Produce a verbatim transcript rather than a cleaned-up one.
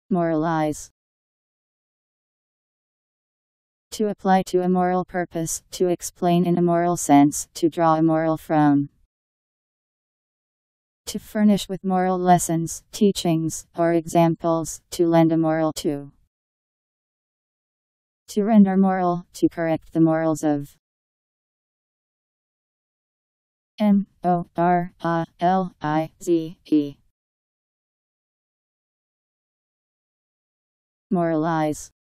Moralize. To apply to a moral purpose, to explain in a moral sense, to draw a moral from. To furnish with moral lessons, teachings, or examples, to lend a moral to. To render moral, to correct the morals of. M O R A L I Z E. Moralize.